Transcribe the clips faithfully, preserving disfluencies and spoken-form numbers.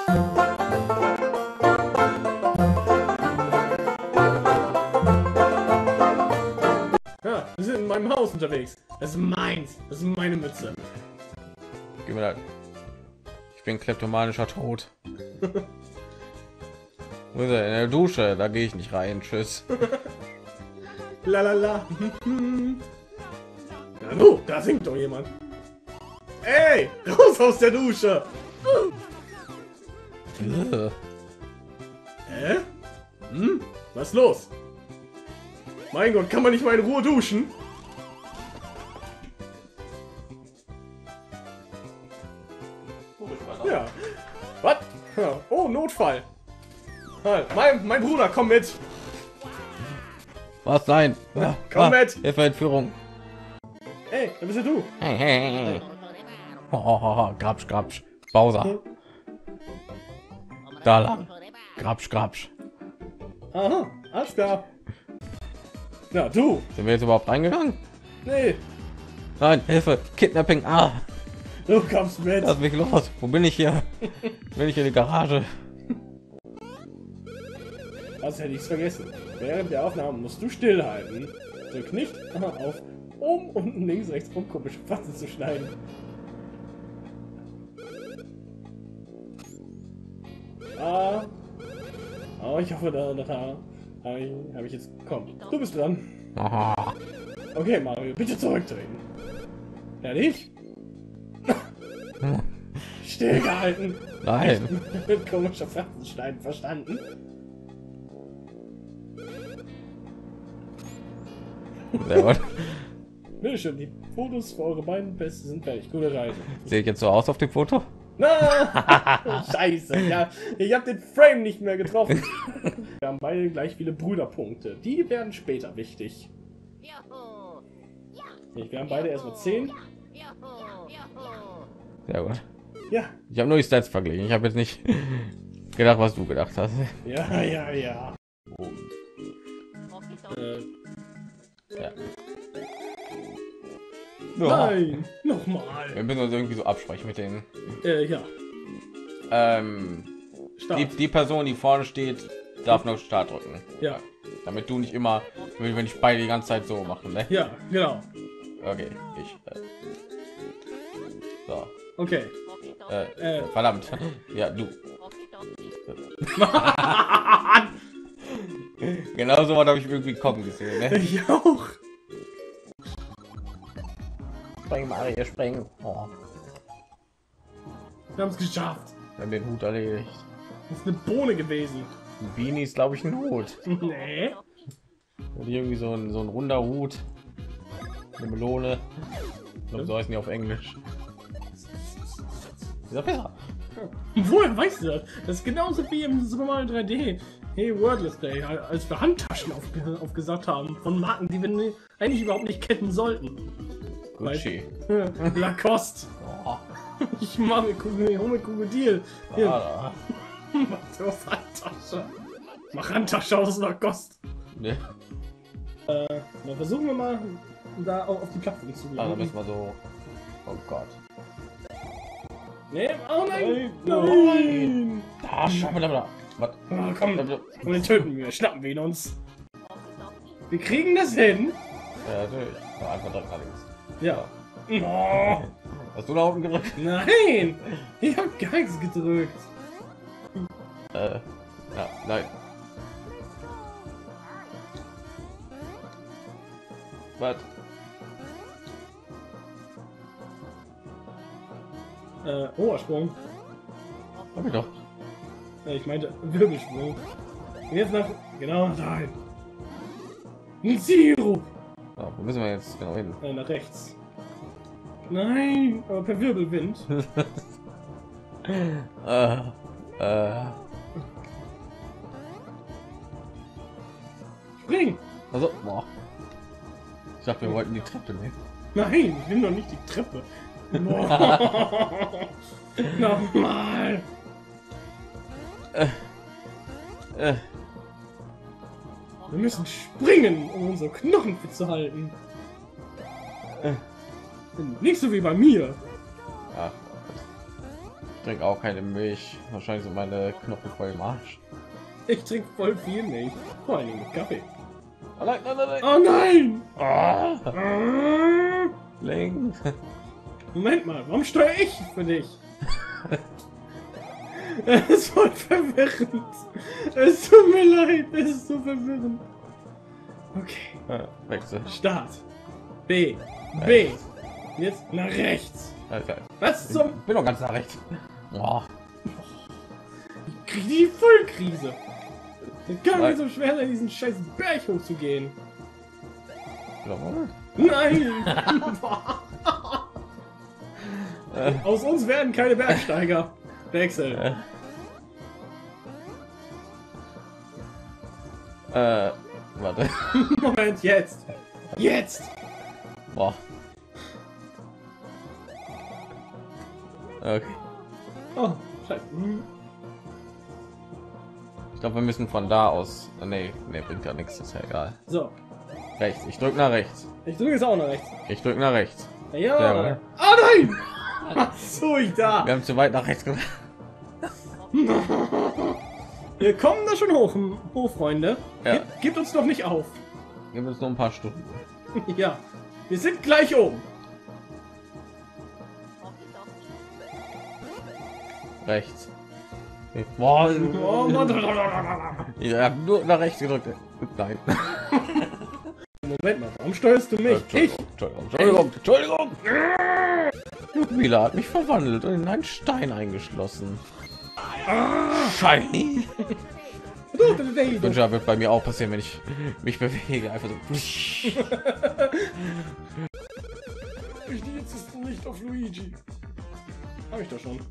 Ja, wir sind in meinem Haus unterwegs. Das ist meins. Das ist meine Mütze. Gib mir das. Ich bin kleptomanischer Tod. Wo ist er? In der Dusche, da gehe ich nicht rein. Tschüss. La la la. Na du, da singt doch jemand. Ey, raus aus der Dusche. Hä? Hm? Was ist los? Mein Gott, kann man nicht mal in Ruhe duschen? Ja. Was? Ja. Oh, Notfall. Halt, Mein, mein Bruder, komm mit. Was? Nein. Ja, komm mit. Hilfe, Entführung. Hey, wer bist denn du? Hey, hey, hey. Oh, oh, oh, grapsch, grapsch. Bowser. Da lang. Grapsch, grapsch. Aha, alles klar. Na, du. Sind wir jetzt überhaupt reingegangen? Nee, Nein, Hilfe. Kidnapping. Ah, du kommst mit. lass mich los. Wo bin ich hier? Bin ich in die Garage? Das hätte ich vergessen. Während der Aufnahme musst du stillhalten. Drück nicht auf oben, unten, links, rechts, um komische Fatzen zu schneiden. Ah. Oh, ich hoffe, da, da, da habe ich, hab ich jetzt. Komm, du bist dran. Aha. Okay, Mario, bitte zurücktreten. Fertig? Stillgehalten. Nein. Mit komischer Fatzen schneiden, verstanden? Sehr gut. Bitte schön, die Fotos für eure beiden Pässe sind fertig. Gute Reise. Sehe ich jetzt so aus auf dem Foto? Na, Scheiße, ja, ich habe den Frame nicht mehr getroffen. Wir haben beide gleich viele Brüderpunkte. Die werden später wichtig. Ich, wir haben beide erstmal zehn. Sehr gut. Ja, Ich habe nur die Stats verglichen. Ich habe jetzt nicht gedacht, was du gedacht hast. ja, ja, ja. Äh, Ja. nein, nochmal. Wir müssen uns irgendwie so absprechen mit denen. Äh, ja, Ähm, Start. die, die Person, die vorne steht, darf noch Start drücken. Ja, Damit du nicht immer, wenn ich beide die ganze Zeit so machen, ne? ja, genau. Okay, ich. Äh, so. Okay. Äh, Äh. verdammt. Ja, du. Genau so was habe ich irgendwie kommen gesehen. Ne? Ich auch. Spring, Mario, springen. Oh, Wir haben es geschafft. wir haben den Hut erledigt. Das ist eine Bohne gewesen. Ein Beanie ist, glaube ich, ein Hut. Nee. Und irgendwie so ein, so ein runder Hut. Eine Melone. Ich glaube, so heißen die auf Englisch. Ist ja besser. Woher weißt du das? Das ist genauso wie im Super Mario drei D. Hey, Wordless Day, als wir Handtaschen aufge aufgesagt haben von Marken, die wir ne eigentlich überhaupt nicht kennen sollten. Gucci. Weil- Lacoste. Oh, Ich mache mir Kugel, Krokodil. Hier, ah, mach aus Handtasche. Mach Handtasche aus Lacoste. ne? Äh, dann versuchen wir mal, da auch auf die Plattform zu Ah, da gehen. müssen wir so. Oh Gott. Nee, oh nein! Nein. Nein! Da, schau mal da. Was? Oh, komm, komm, den töten wir, schnappen wir ihn uns. Wir kriegen das hin. Ja, natürlich. Ja, einfach drücken allerdings. Ja. Oh, Hast du da unten gedrückt? nein! Ich hab gar nichts gedrückt. Äh, ja, nein. Was? Äh, Obersprung. Hab ich doch. Äh, ich meinte Wirbelsprung. Und jetzt nach. Genau, nein. Ein Zero! Ja, wo müssen wir jetzt genau hin? Äh, nach rechts. Nein, aber per Wirbelwind. äh, äh. Spring! Also, boah. Ich dachte, wir wollten die Treppe nehmen. Nein, ich nehme doch nicht die Treppe. Boah. Nochmal. Äh, äh. Wir müssen springen, um unsere Knochen fit zu halten. Äh. Nicht so wie bei mir. Ja. Ich trinke auch keine Milch. Wahrscheinlich sind meine Knochen voll im Arsch. Ich trinke voll viel Milch. Vor allem mit Kaffee. Oh nein, nein, nein, nein. Oh nein! Ah, Ah. Link. Moment mal, warum steuere ich für dich? Es ist voll verwirrend. Es tut mir leid, es ist so verwirrend. Okay. Ja, Wechsel. Start. B. B. Jetzt nach rechts. Alter. Was zum... Ich bin doch ganz nach rechts. Oh. Ich krieg die Vollkrise. Es kann Nein. nicht so schwer sein, diesen scheiß Berg hochzugehen. Jawohl. Nein! Aus uns werden keine Bergsteiger. Wechsel. Äh, warte. Moment, jetzt. Jetzt. Boah. Okay. Oh, scheiße. Hm. Ich glaube, wir müssen von da aus. Nee, nee, bringt ja nichts, ist ja egal. So, Rechts. Ich drück nach rechts. ich drücke jetzt auch nach rechts. Ich drück nach rechts. Ja. Ja. Oh nein! Was tue ich da? Wir haben zu weit nach rechts gemacht. Wir kommen da schon hoch, hoch Freunde. Ja. Gib, gebt uns doch nicht auf. Gib uns nur ein paar Stunden. Ja, wir sind gleich oben. Rechts. Boah, Oh, Mann. ich hab nur nach rechts gedrückt. Nein. Moment mal, warum steuerst du mich? Ich? Entschuldigung, Entschuldigung, Entschuldigung, Entschuldigung. Mila hat mich verwandelt und in einen Stein eingeschlossen. Shiny. Ich wünsche, das wird bei mir auch passieren, wenn ich mich bewege. Einfach so. Ich stehe jetzt nicht auf Luigi. Habe ich doch schon.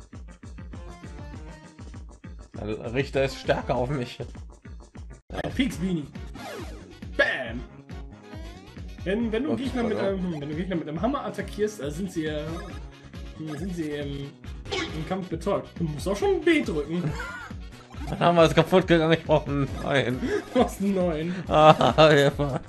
Der Richter ist stärker auf mich. Ein Pixbini. Bam. Wenn, wenn du Oh, Gegner mit oh, oh. einem, wenn du Gegner mit einem Hammer attackierst, äh, sind sie, äh, sind sie im, im Kampf betäubt. Du musst auch schon B drücken. Dann haben wir es kaputt gegangen. Ich brauche einen neuen. Du hast einen neuen. Ah, ja.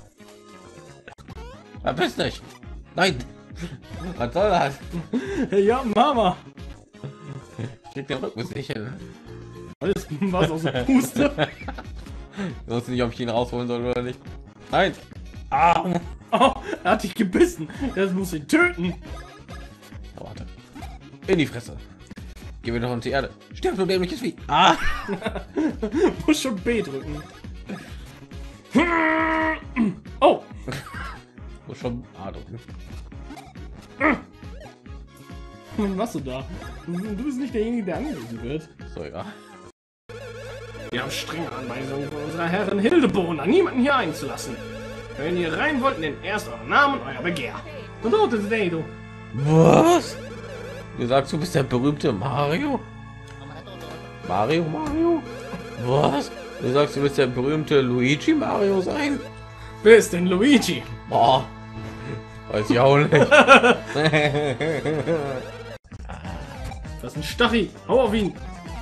Verpiss dich. Nein. Was soll das? Ja, Mama. Krieg den Rücken nicht hin. Alles was aus der Puste. Ich wusste nicht, ob ich ihn rausholen soll oder nicht. Nein. Ah. Oh, er hat dich gebissen. Das muss ihn töten. Oh, warte. In die Fresse. Geh mir doch auf die Erde. Stirb, du dämliches Vieh. Ah. Muss schon B drücken. Oh. Muss schon A drücken. Was machst du da? Du bist nicht derjenige, der angegriffen wird. So, ja. Wir haben strenge Anweisungen von unserer Herrin Hildebrunner, niemanden hier einzulassen. Wenn ihr rein wollt, nennt erst euren Namen und euer Begehr. Und dort ist Dado. Was? Du sagst, du bist der berühmte Mario? Mario, Mario? Was? Du sagst, du bist der berühmte Luigi Mario sein? Wer ist denn Luigi? Boah. Weiß ich auch nicht. Das ist ein Stachel. Hau auf ihn.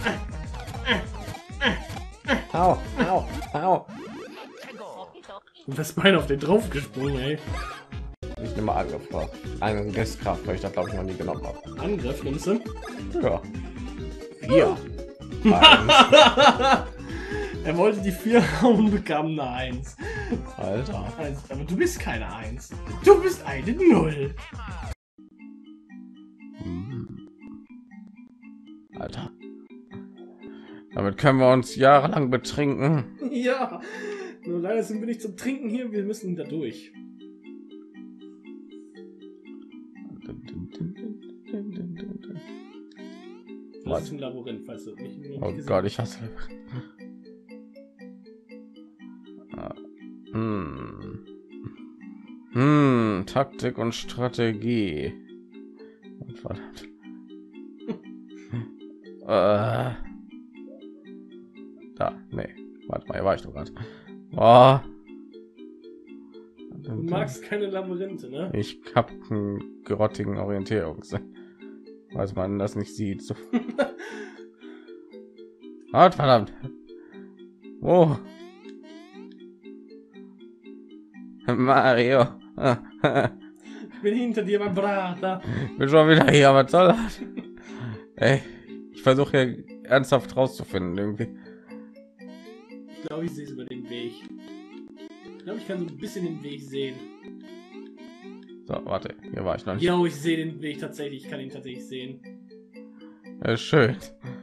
Au, au, au. Und das Bein auf den drauf gesprungen, ey. Ich nehme Angriff vor. Einen Gestkraft, weil ich das glaube ich noch nie genommen habe. Angriff nimmst du? Ja. Vier. Er wollte die vier hauen, bekam eine Eins. Alter. Eins. Aber du bist keine Eins. Du bist eine Null. Alter. Damit können wir uns jahrelang betrinken. Ja. Nur leider sind wir nicht zum Trinken hier. Wir müssen da durch. Das ist ein Labyrinth, falls du nicht, nicht Oh gesehen Gott, ich hasse. Ah, Hm. Hm, Taktik und Strategie. Verdammt. äh. Da, nee. Warte mal, hier war ich doch gerade. Oh. Du magst keine Labyrinthe, ne? Ich hab einen grottigen Orientierungssinn. Weiß man das nicht sieht. So. Ah, verdammt. Oh. Mario. Ich bin hinter dir, mein Brater. Bin schon wieder hier, was soll das? Ey. versuche hier ernsthaft rauszufinden irgendwie. Ich glaube, ich sehe es über den Weg. Ich glaube, ich kann so ein bisschen den Weg sehen. So, warte, hier war ich noch nicht. Jo, ich sehe den Weg tatsächlich. Ich kann ihn tatsächlich sehen. Ja, schön.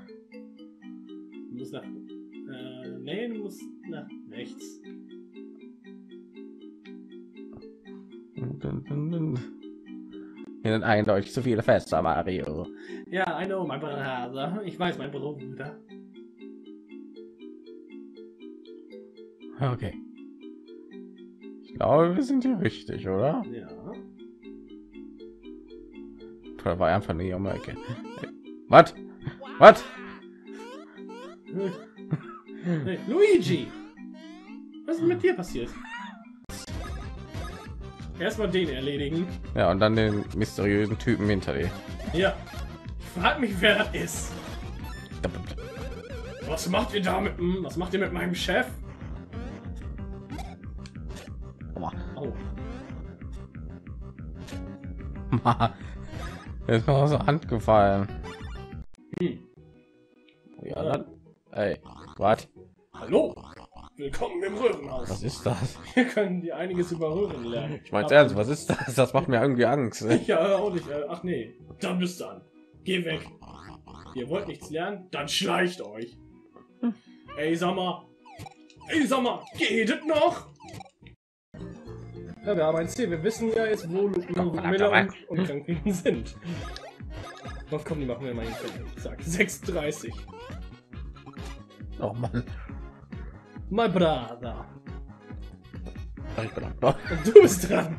Du musst nach... Äh, nee, du musst nach rechts. Hier sind eindeutig zu viele Fester, Mario. Ja, I know, mein Bruder. Ich weiß, mein Bruder. Okay. Ich glaube, wir sind hier richtig, oder? Ja. Da war einfach nicht um die Ecke. Was? Was? Hey, Luigi! Was ist mit dir passiert? Erstmal den erledigen. Ja, und dann den mysteriösen Typen hinter dir. Ja. Ich frag mich, wer das ist. Was macht ihr da mit dem? Was macht ihr mit meinem Chef? Oh. Ist mir aus der Hand gefallen. Hm. Ja, dann. Ey, was? Hallo. Willkommen im Röhrenhaus. Was ist das? Wir können dir einiges über Röhren lernen. Ich meine ernst, was ist das? Das macht mir irgendwie Angst. Ja, auch nicht. Ach nee, dann bist du an. Geh weg. Ihr wollt nichts lernen? Dann schleicht euch. Ey, sag mal. Ey, sag mal, geht es noch? Ja, wir haben ein Ziel. Wir wissen ja jetzt, wo Miller und, und Kranken sind. Was kommen die machen wir mal hin? Zack, sechsunddreißig. Oh Mann. My brother. Ich bin dran. Und du bist dran.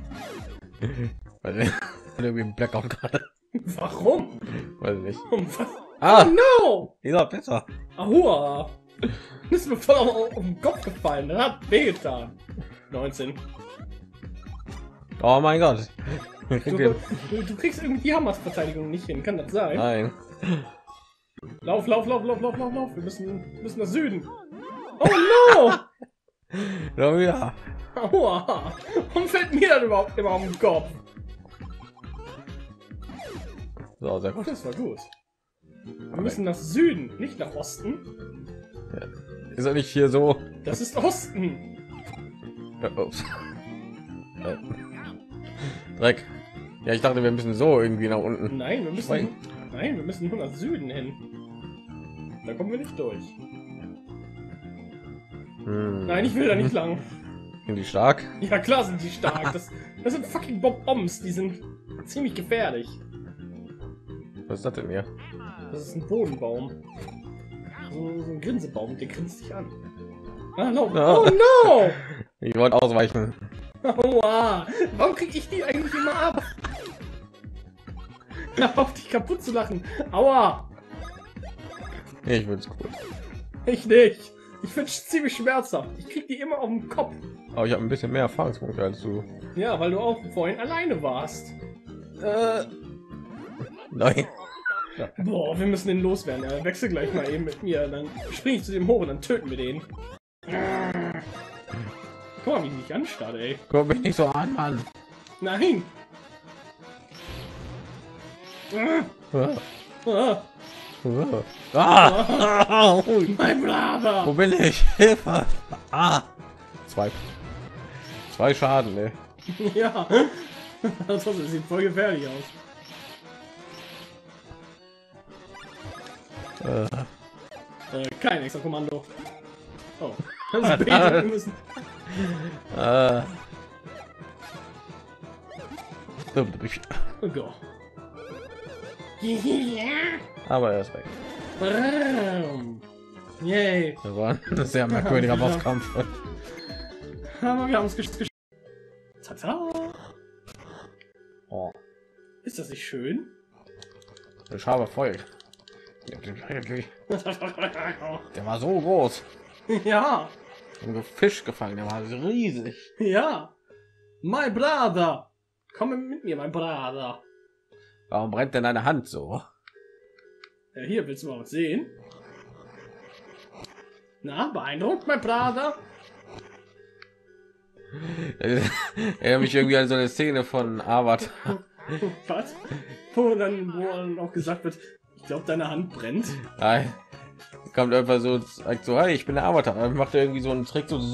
Weil irgendwie ein Blackout gerade. Warum? Weiß nicht. Um was? Ah, Oh no! dieser besser. Ahua! Das ist mir voll auf, auf den Kopf gefallen. Das hat wehgetan. neunzehn. Oh mein Gott. Du, du, du kriegst irgendwie Hammers-Verteidigung nicht hin. Kann das sein? Nein. Lauf, lauf, lauf, lauf, lauf, lauf, lauf. Wir müssen, müssen nach Süden. Oh no! Ja, ja. Aua! Warum fällt mir das überhaupt immer auf den Kopf? So, sehr gut. Das war gut. Wir müssen nach Süden, nicht nach Osten. Ist er nicht hier so? Das ist Osten. Ja, ups. Äh. Dreck. Ja, ich dachte, wir müssen so irgendwie nach unten. Nein, wir müssen. Nein. Nein, wir müssen nur nach Süden hin. Da kommen wir nicht durch. Hm. Nein, ich will da nicht lang. Sind die stark? Ja, klar sind die stark. Das, das sind fucking Bob-Bombs. Die sind ziemlich gefährlich. Was ist das denn hier? Das ist ein Bodenbaum. So, so ein Grinsebaum, der grinst dich an. Ah, no. Ja. Oh no! Ich wollte ausweichen. Aua! Warum krieg ich die eigentlich immer ab? Hör auf, dich kaputt zu lachen. Aua! Ich würde es gut. Ich nicht. Ich finde es ziemlich schmerzhaft. Ich krieg die immer auf den Kopf. Aber ich habe ein bisschen mehr Erfahrungspunkte als du. Ja, weil du auch vorhin alleine warst. Äh. Nein. Ja. Boah, wir müssen den loswerden. Er wechsel gleich mal eben mit mir. Dann spring ich zu dem hoch und dann töten wir den. Guck mal, wie ich mich anstarrt, ey. Guck mich nicht so an, Mann. Nein! Ah. Ah, Ah. Ah. mein Brother! Wo bin ich? Hilfe! Ah. Zwei. Zwei Schaden, ne? Ja, das sieht voll gefährlich aus. Äh. Äh, kein extra Kommando. Oh, das ist beten, wir müssen. Äh. Oh Gott. Aber er ist weg. Bam. Yay. Das war ein sehr merkwürdiger Bosskampf. Aber wir haben es geschafft. Tata. Oh. Ist das nicht schön? Ich habe voll. Der war so groß. Ja. Ein Fisch gefallen, der war riesig. Ja. My brother. Komm mit mir, mein Brother. Warum brennt denn deine Hand so? Ja, hier willst du mal was sehen? Na, beeindruckt, mein Brother? Erinnert mich irgendwie an so eine Szene von Avatar. Was? Wo dann, wo dann auch gesagt wird, Ich glaube, deine Hand brennt. Nein. Kommt einfach so, sagt so, hey, ich bin der Avatar. Dann macht er irgendwie so einen Trick so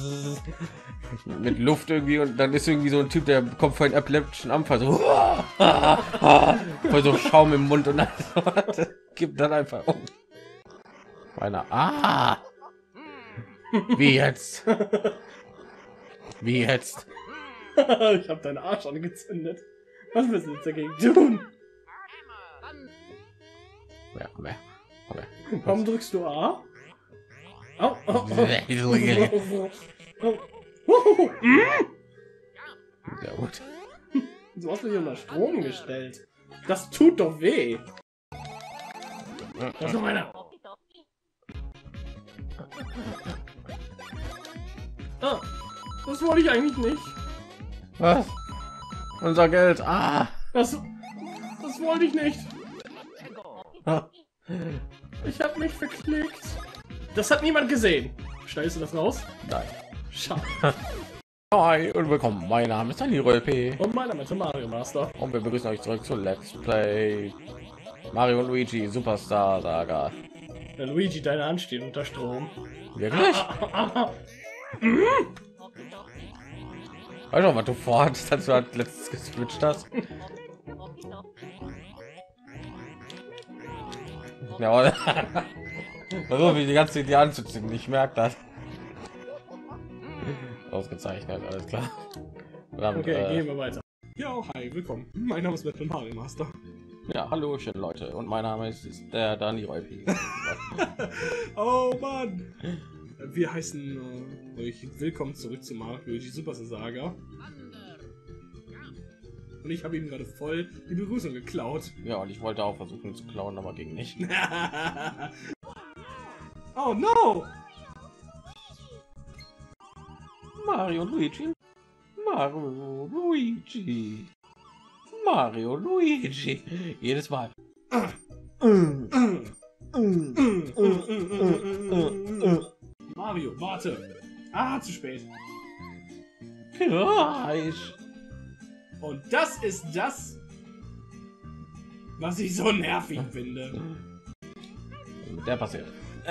mit Luft irgendwie und dann ist irgendwie so ein Typ, der kommt vor einen epileptischen Anfall so, voll so Schaum im Mund und dann gibt dann einfach um. Meiner, ah, wie jetzt? Wie jetzt? Ich habe deinen Arsch angezündet. Was willst du jetzt dagegen tun? Ja, mehr. Warum drückst du A? Oh, oh, oh. Sehr gut. Du hast mich unter Strom gestellt. Das tut doch weh. Da ist noch einer. Ah, das wollte ich eigentlich nicht. Was? Unser Geld. Ah. Das, das wollte ich nicht. Ah. Ich habe mich verklickt. Das hat niemand gesehen. Schneidest du das raus? Nein. Schade. Hi und willkommen. Mein Name ist Dani Rolpe. Und mein Name ist Mario Master. Und wir begrüßen euch zurück zu Let's Play Mario und Luigi Superstar Saga. Der Luigi, deine Hand steht unter Strom. Wirklich? Weißt du, was du vorhattest, als du halt letztes geswitcht hast? Ja, also wie die ganze Idee anzuziehen, ich merke das. Ausgezeichnet, alles klar. Dann, Okay, äh, gehen wir weiter. Ja, hi, willkommen. Mein Name ist Battle Mario Master. ja, hallo schön Leute und mein Name ist, ist der Dani Rolpe. Oh Mann! Wir heißen äh, euch willkommen zurück zu Mario Luigi Superstar Saga. Und ich habe ihm gerade voll die Begrüßung geklaut. Ja, und ich wollte auch versuchen zu klauen, aber ging nicht. Oh no! Mario Luigi. Mario Luigi. Mario Luigi. Jedes Mal. Mario, warte. Ah, zu spät. Gleich. Und das ist das, was ich so nervig finde. Mit der passiert.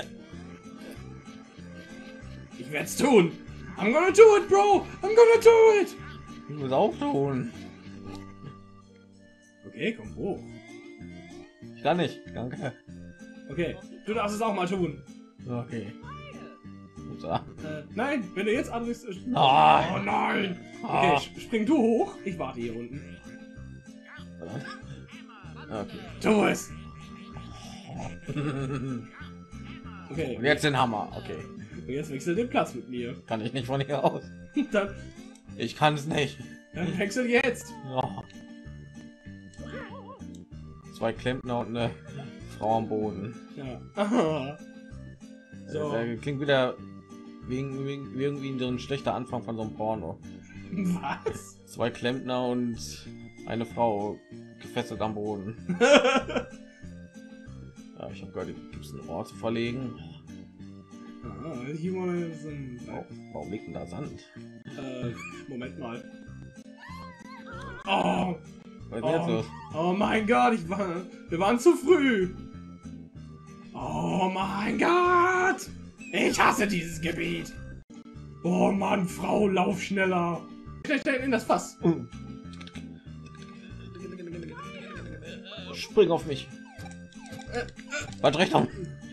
Ich werde es tun. I'm gonna do it, bro. I'm gonna do it. Ich muss auch tun. Okay, komm hoch. Ich kann nicht. Danke. Okay, du darfst es auch mal tun. Okay. So. Äh, nein, wenn du jetzt anrufst. Äh, Nein. Oh nein. Okay, sp- spring du hoch. Ich warte hier unten. Okay. Tu es. Okay. Und jetzt den Hammer. Okay. Und jetzt wechsel den Platz mit mir. Kann ich nicht von hier aus. Dann, Ich kann es nicht. dann wechsel jetzt. Oh. Zwei Klempner und eine Frau am Boden. Ja. Aha. So. Äh, klingt wieder wegen, wegen irgendwie so ein schlechter Anfang von so einem Porno. Was? Zwei Klempner und eine Frau gefesselt am Boden. Ja, ich habe gehört, gibt es einen Ort zu verlegen. Ah, hier mal so ein. Oh, warum liegt denn da Sand? Äh, Moment mal. Oh, Was ist jetzt oh, los? oh mein Gott, ich war, wir waren zu früh. Oh mein Gott, ich hasse dieses Gebiet. Oh Mann, Frau, lauf schneller. Schnell, schnell in das Fass. Spring auf mich. Was Richtung?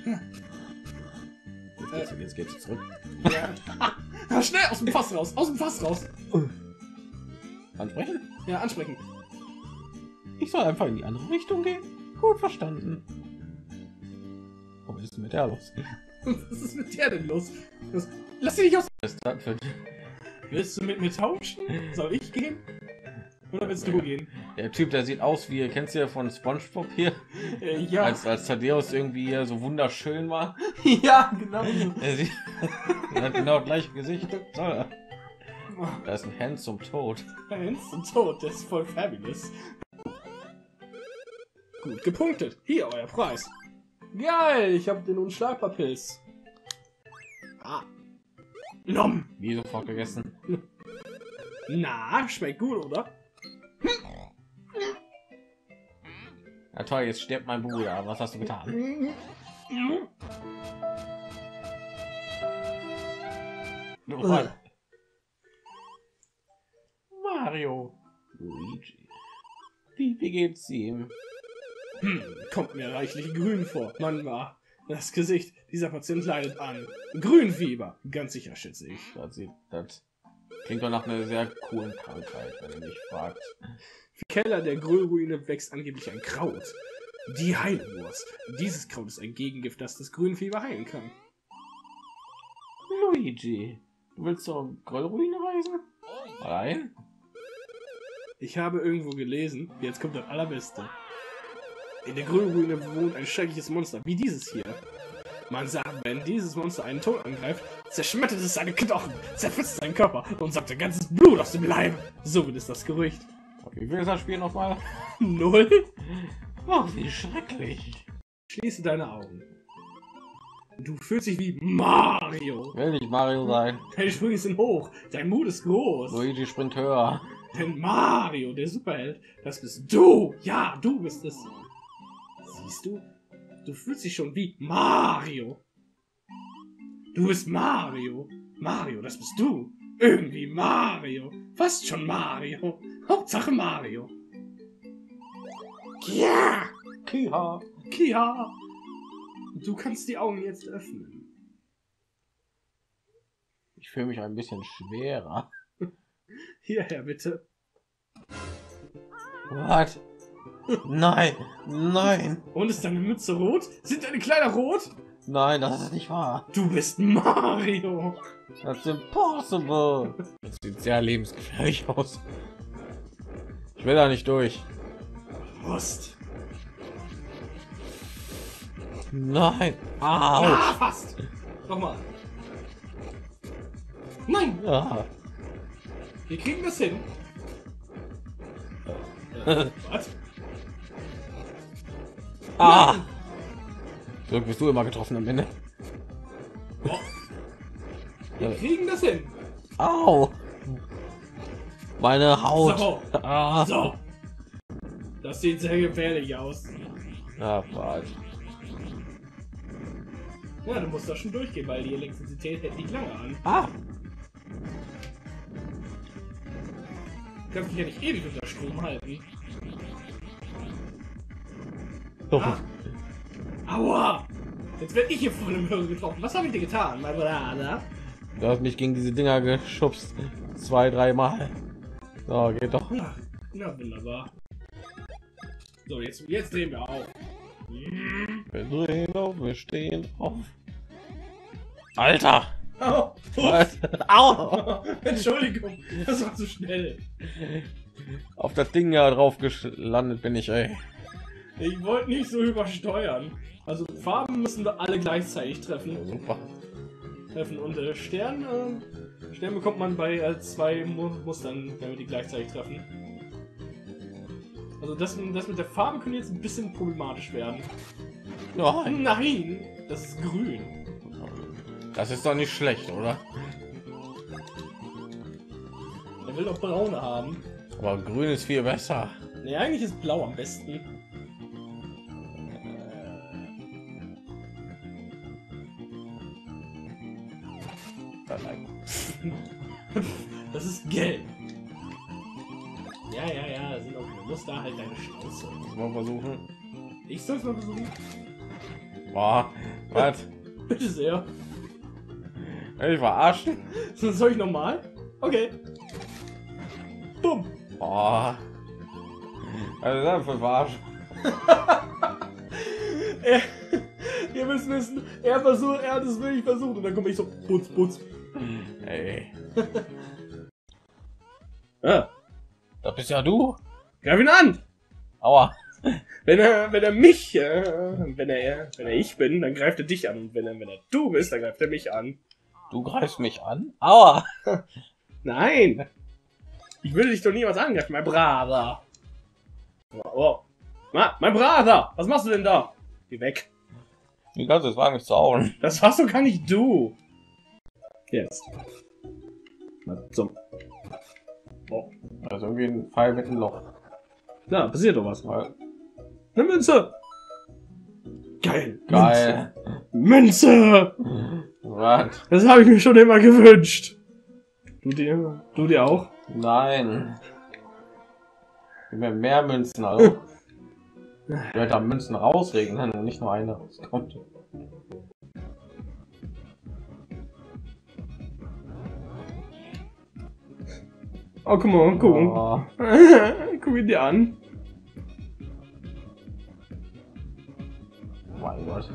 Jetzt geht's, jetzt geht's zurück. Ja, schnell aus dem Fass raus, aus dem Fass raus. Ansprechen? Ja, ansprechen. Ich soll einfach in die andere Richtung gehen. Gut verstanden. Was ist denn mit der los? Was ist mit der denn los? Das, lass dich nicht aus. Was ist das für... Willst du mit mir tauschen? Soll ich gehen? Oder willst du gehen? Der Typ, der sieht aus wie, kennst du ja von SpongeBob hier? Äh, ja. Als, als Thaddeus irgendwie hier so wunderschön war. Ja, genau. Er sieht, er hat genau das gleiche Gesicht. Da ist ein Hand zum Tod. Eins zum Tod, das ist voll fabulous. Gut gepunktet. Hier, euer Preis. Geil, ich habe den unschlagbar Pilz. Ah. Nom. Wie sofort gegessen. Na, schmeckt gut, oder? Ja toll, jetzt stirbt mein Bruder. Was hast du getan? Uh. Mario. Luigi. Wie, wie geht's ihm? Hm, kommt mir reichlich grün vor. Mann, war das Gesicht dieser Patient leidet an Grünfieber. Ganz sicher, schätze ich. Das, sieht, das klingt doch nach einer sehr coolen Krankheit, wenn ihr mich fragt. Im Keller der Grünruine wächst angeblich ein Kraut. Die Heilwurst. Dieses Kraut ist ein Gegengift, das das Grünfieber heilen kann. Luigi, du willst zur Grünruine reisen? Rein? Ich habe irgendwo gelesen, jetzt kommt das Allerbeste. In der Grünruine wohnt ein schreckliches Monster, wie dieses hier. Man sagt, wenn dieses Monster einen Tod angreift, zerschmettert es seine Knochen, zerfetzt seinen Körper und saugt sein ganzes Blut aus dem Leib. So wird es das Gerücht. Okay, wie will das Spiel nochmal? Null? Oh, wie schrecklich. Schließe deine Augen. Du fühlst dich wie Mario. Will nicht Mario sein. Deine Sprünge sind hoch, dein Mut ist groß. Luigi springt höher. Denn Mario, der Superheld, das bist du. Ja, du bist es. Siehst du? Du fühlst dich schon wie Mario. Du bist Mario. Mario, das bist du. Irgendwie Mario. Fast schon Mario. Hauptsache Mario. Ja! Kia. Kia! Du kannst die Augen jetzt öffnen. Ich fühle mich ein bisschen schwerer. Hierher, bitte. Was? Nein, nein, Und ist deine Mütze rot? Sind deine Kleider rot? nein, das ist nicht wahr. Du bist Mario. That's impossible. Das sieht sehr lebensgefährlich aus. Ich will da nicht durch. Prost. Nein. Au. Ah, fast. Nochmal. Nein, Ah. wir kriegen das hin. Äh, was? Ah. So bist du immer getroffen am Ende. Oh. Wir kriegen das hin. Au. Meine Haut. So. Ah. So. Das sieht sehr gefährlich aus. Ah, was? Ja, du musst da schon durchgehen, weil die Elektrizität hält nicht lange an. Ah. Du kannst dich ja nicht ewig unter Strom halten. Doch. Ah. Aua! Jetzt werde ich hier voll im Hirn getroffen. Was habe ich dir getan, mein Bruder? Du hast mich gegen diese Dinger geschubst. Zwei, dreimal. So, geht doch. Ach, na wunderbar. So, jetzt, jetzt drehen wir auf. Wir drehen auf, wir stehen auf. Alter! Au! Was? Au! Entschuldigung, das war zu schnell. Auf das Ding ja drauf gelandet bin ich, ey. Ich wollte nicht so übersteuern. Also Farben müssen wir alle gleichzeitig treffen. Super. treffen und äh, Stern, äh, Stern bekommt man bei äh, zwei Mu Mustern, wenn wir die gleichzeitig treffen. Also das, das mit der Farbe könnte jetzt ein bisschen problematisch werden. Nein. Nein, das ist grün. Das ist doch nicht schlecht, oder? Er will doch braune haben. Aber grün ist viel besser. Ne, eigentlich ist blau am besten. Das ist gelb. Ja, ja, ja, das sind auch keine Muster, halt deine Schnauze. Mal versuchen. Ich soll's mal versuchen. Boah, was? Bitte sehr. Ich verarschen? Soll ich nochmal? Okay. Bumm. Boah. Also das für verarschen. er, ihr müsst wissen, er versucht, er hat es wirklich versucht und dann komme ich so putz, putz. Ey. Ah, Das bist ja du. greif ihn an! Aua. Wenn er, wenn er mich, äh, wenn er, wenn er ich bin, dann greift er dich an. Und wenn er, wenn er du bist, dann greift er mich an. Du greifst mich an? Aua. Nein! Ich würde dich doch niemals angreifen, mein Bruder. Oh, oh. Ma, mein Bruder! Was machst du denn da? Geh weg. Wie kannst du es wagen, mich zu hauen? Das warst doch gar nicht du. Jetzt. Na, so. Oh. Also irgendwie ein Pfeil mit einem Loch. Na, passiert doch was. Weil Eine Münze. Geil. Geil. Münze. Was? Das habe ich mir schon immer gewünscht. Du dir? Du dir auch? Nein. Ich will mehr Münzen. Also. Ich werde da Münzen rausregnen und nicht nur eine rauskommt. Oh, guck mal, guck. Oh. Guck ihn dir an. Mein Gott.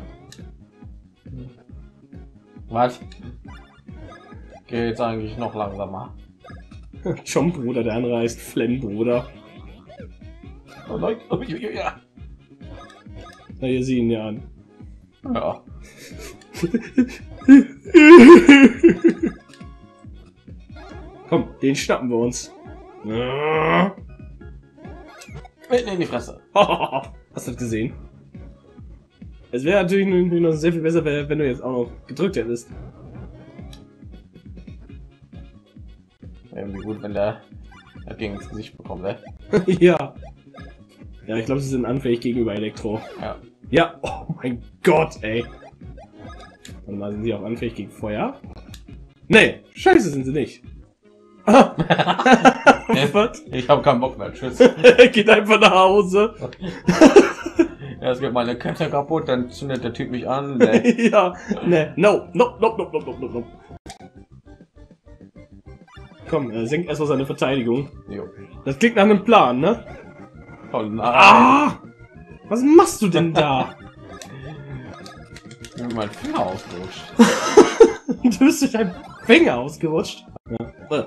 Was? Geht jetzt eigentlich noch langsamer. John Bruder, der andere heißt Flenn Bruder. Oh nein. Oh, ja. Na, ihr seht ihn ja an. Ja. Komm, den schnappen wir uns. Mitten in die Fresse. Hast du das gesehen? Es wäre natürlich noch sehr viel besser, wenn du jetzt auch noch gedrückt hättest. Irgendwie gut, wenn der gegen ins Gesicht bekommt, ne? Ja. Ja, ich glaube, sie sind anfällig gegenüber Elektro. Ja. Ja, oh mein Gott, ey. Und mal sind sie auch anfällig gegen Feuer? Nee, scheiße sind sie nicht. Was? Ich habe keinen Bock mehr, tschüss. Geht einfach nach Hause. Ja, es geht meine Kette kaputt, dann zündet der Typ mich an. Nee. Ja, ne, no, no, no, no, no, no, no, no. Komm, er senkt erstmal seine Verteidigung. Jo. Das klingt nach einem Plan, ne? Oh nein. Ah! Was machst du denn da? Ich bin mein Finger ausgerutscht. Du bist durch deinen Finger ausgerutscht. Ja.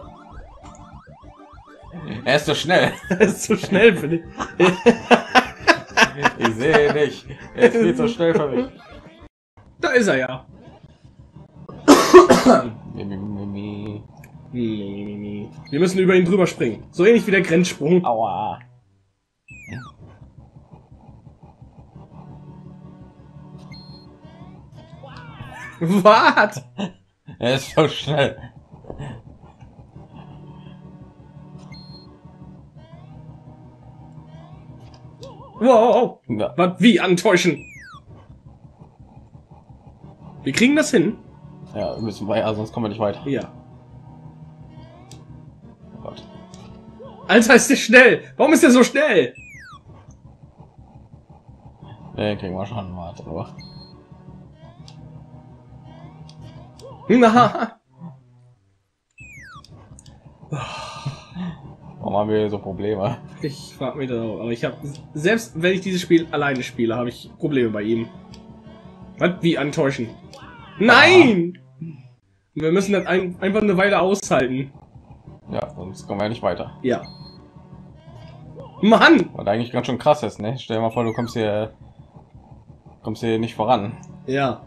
Er ist so schnell. Er ist zu schnell für dich. Ich sehe nicht. Er ist viel zu schnell für mich. Da ist er ja. Wir müssen über ihn drüber springen. So ähnlich wie der Grenzsprung. Aua. Was? Er ist so schnell. Wow. Ja. Was? Wie antäuschen? Wir kriegen das hin. Ja, wir müssen weiter, sonst kommen wir nicht weiter. Ja. Oh Gott. Alter, ist der schnell. Warum ist der so schnell? Nee, kriegen wir schon. Warte, oder? Na. Warum haben wir so Probleme? Ich frag mich das auch, aber ich habe selbst wenn ich dieses Spiel alleine spiele, habe ich Probleme bei ihm. Was? Wie antäuschen? Nein! Wir müssen das ein, einfach eine Weile aushalten. Ja, sonst kommen wir nicht weiter. Ja. Mann! Was eigentlich ganz schön krass ist, ne? Stell dir mal vor, du kommst hier, kommst hier nicht voran. Ja.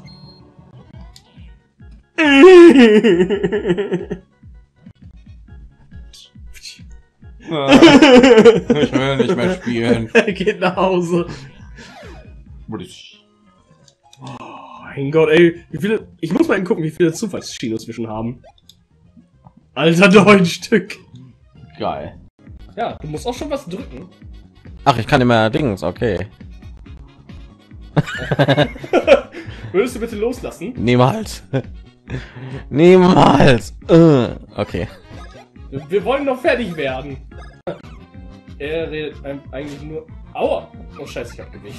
Ich will nicht mehr spielen. Er geht nach Hause. Oh mein Gott, ey. Wie viele, ich muss mal gucken, wie viele Zufallschinos wir schon haben. Alter, neun Stück. Geil. Ja, du musst auch schon was drücken. Ach, ich kann immer Dings, okay. Würdest du bitte loslassen? Niemals. Niemals. Uh, okay. Wir, wir wollen noch fertig werden. Er redet eigentlich nur... Aua! Oh scheiße, ich hab Gewicht.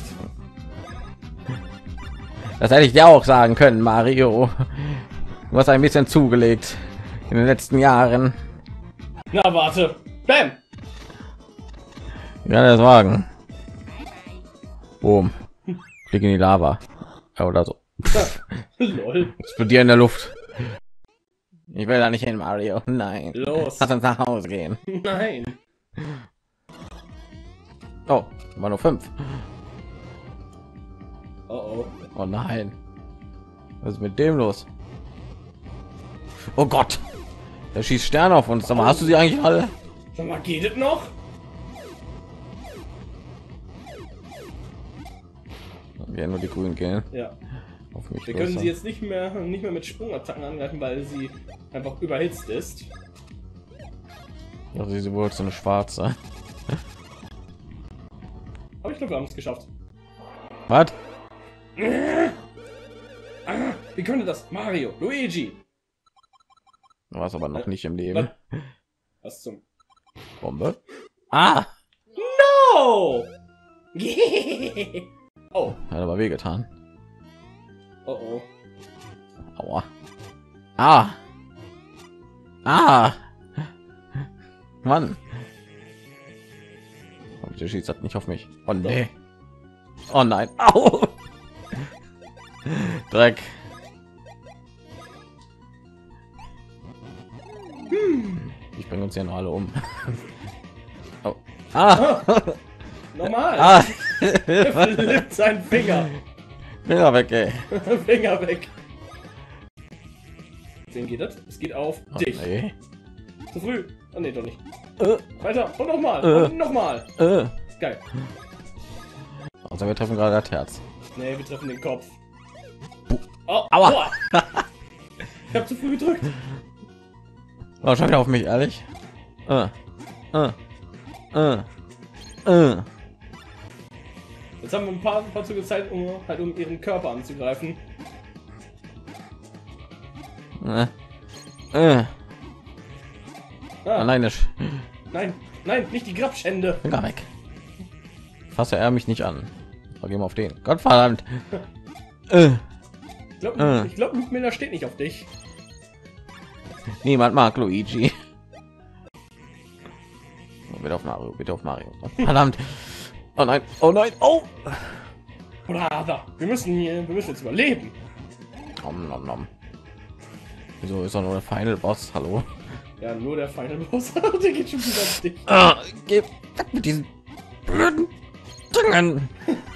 Das hätte ich dir auch sagen können, Mario. Du hast ein bisschen zugelegt in den letzten Jahren. Na warte. Bam! Ja, das Wagen. Boom. Flieg in die Lava. Ja, oder so. Lol. Explodieren in der Luft. Ich will da nicht hin, Mario. Nein. Los. Lass uns nach Hause gehen. Nein. Oh, war nur fünf. Oh oh. Oh nein. Was ist mit dem los? Oh Gott. Der schießt Sterne auf uns. Aber hast du sie eigentlich alle? Sag mal, geht es noch? Ja, nur die Grünen gehen. Ja. Auf mich Wir können sie jetzt nicht mehr nicht mehr mit Sprungattacken angreifen, weil sie einfach überhitzt ist. Also sie wurde so eine schwarze. Aber ich glaube, wir haben es geschafft. Was? Ah, wie könnte das? Mario, Luigi. Du warst aber noch nicht im Leben. Was zum? Bombe. Ah! No! Oh. Hat aber wehgetan. Oh oh. Aua. Ah! Ah! Mann! Der schießt hat nicht auf mich. Oh nee. Oh nein. Au! Dreck. Ich bringe uns ja noch alle um. Oh. Ah! Normal. Ah! Flippt seinen Finger. Finger weg, ey. Finger weg. Wen geht das? Es geht auf Oh, dich. nee. Zu früh. Oh nee, doch nicht. Äh, Weiter. Und nochmal. Äh. Und nochmal. äh. Geil. Also wir treffen gerade das Herz. Nee, wir treffen den Kopf. Puh. Oh, Aua. boah. Ich hab zu früh gedrückt. Oh, schau wieder auf mich, ehrlich. Äh. Äh. Äh. Äh. Jetzt haben wir ein paar, ein paar Züge Zeit, um halt um ihren Körper anzugreifen. Äh. Äh. Ah, Alleine. nein, nein, nicht die Grabschände. Finger weg. Fasse er mich nicht an. So, gehen wir auf den. Gott verdammt. Äh. Ich glaube, Äh. ich glaub, Luke Miller steht nicht auf dich. Niemand mag Luigi. Oh, bitte auf Mario, bitte auf Mario. Oh, verdammt. Oh nein, oh nein, oh. Brother, wir müssen hier, wir müssen jetzt überleben. Nom, nom, nom. Wieso ist er nur der Final Boss? Hallo. Ja, nur der Final Boss. Der geht schon wieder auf dich. Ah, geh weg mit diesen blöden Dingen.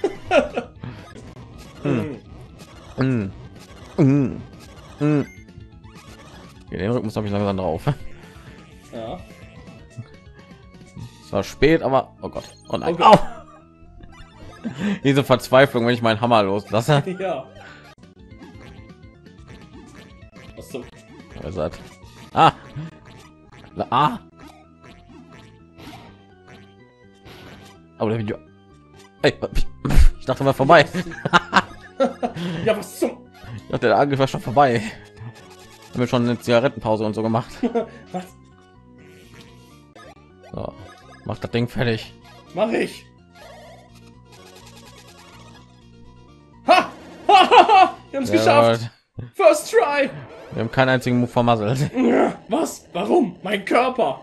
Hm. Mm. Mm. Mm. Okay, den Rhythmus habe ich langsam drauf. Ja. Es war spät, aber oh Gott. Oh nein. Oh Gott. Au. Diese Verzweiflung, wenn ich meinen Hammer loslasse. Ja. Was zum? Er sagt, ah, Na, ah. Aber der Video. Ey, ich dachte mal vorbei. Ja, was zum? Ich dachte, der Angriff war schon vorbei. Haben wir schon eine Zigarettenpause und so gemacht. Was? So, macht das Ding fertig. Mach ich. Ha! Ha, ha, ha! Wir haben es geschafft. First try. Wir haben keinen einzigen Move vermasselt. Was? Warum? Mein Körper.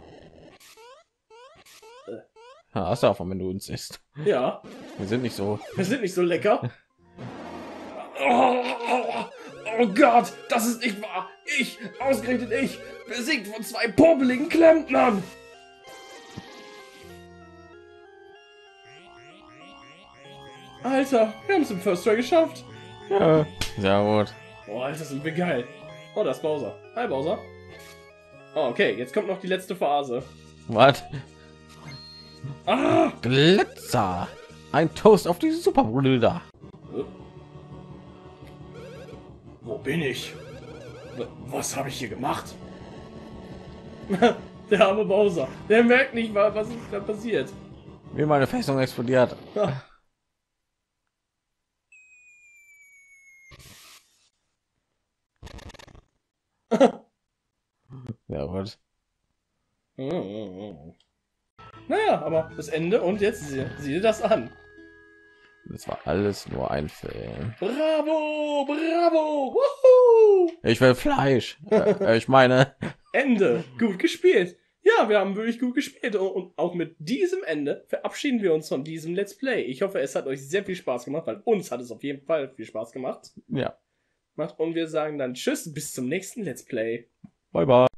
Ja, hast du auch, wenn du uns isst. Ja. Wir sind nicht so. Wir sind nicht so lecker. Oh, oh, oh Gott, das ist nicht wahr. Ich, ausgerechnet ich, besiegt von zwei popeligen Klempnern. Alter, wir haben es im First Try geschafft. Ja, sehr gut. Oh, Alter, sind wir geil. Oh, das ist Bowser. Hi, Bowser. Oh, okay, jetzt kommt noch die letzte Phase. Was? Ah! Glitzer. Ein Toast auf die Superbrüder. Wo bin ich? Was habe ich hier gemacht? Der arme Bowser. Der merkt nicht mal, was ist da passiert. Wie meine Festung explodiert. Ja, gut. Naja, aber das Ende und jetzt sieh, sieh dir das an. Das war alles nur ein Film. Bravo, bravo, wuhu! Ich will Fleisch. äh, ich meine. Ende. Gut gespielt. Ja, wir haben wirklich gut gespielt. Und auch mit diesem Ende verabschieden wir uns von diesem Let's Play. Ich hoffe, es hat euch sehr viel Spaß gemacht, weil uns hat es auf jeden Fall viel Spaß gemacht. Ja. Und wir sagen dann Tschüss, bis zum nächsten Let's Play. Bye, bye.